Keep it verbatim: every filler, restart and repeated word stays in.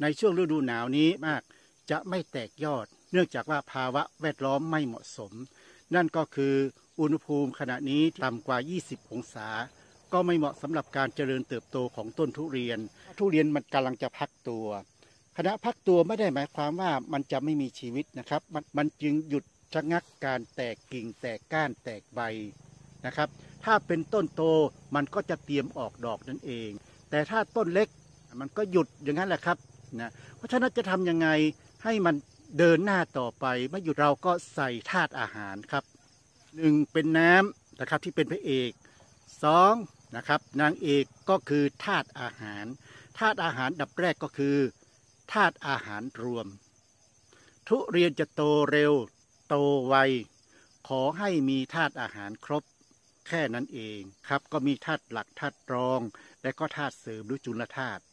ในช่วงฤดูหนาวนี้มากจะไม่แตกยอดเนื่องจากว่าภาวะแวดล้อมไม่เหมาะสมนั่นก็คืออุณหภูมิขณะนี้ต่ำกว่ายี่สิบองศาก็ไม่เหมาะสำหรับการเจริญเติบโตของต้นทุเรียนทุเรียนมันกำลังจะพักตัวขณะพักตัวไม่ได้หมายความว่ามันจะไม่มีชีวิตนะครับมันมันจึงหยุดชะงักการแตกกิ่งแตกก้านแตกใบนะครับถ้าเป็นต้นโตมันก็จะเตรียมออกดอกนั่นเองแต่ถ้าต้นเล็กมันก็หยุดอย่างนั้นแหละครับนะเพราะฉะนั้นจะทำยังไงให้มันเดินหน้าต่อไปไม่หยุดเราก็ใส่ธาตุอาหารครับหนึ่งเป็นน้ำนะครับที่เป็นพระเอกสองนะครับนางเอกก็คือธาตุอาหารธาตุอาหารดับแรกก็คือธาตุอาหารรวมทุเรียนจะโตเร็วโตไวขอให้มีธาตุอาหารครบแค่นั้นเองครับก็มีธาตุหลักธาตุรองและก็ธาตุเสริมหรือจุลธาตุ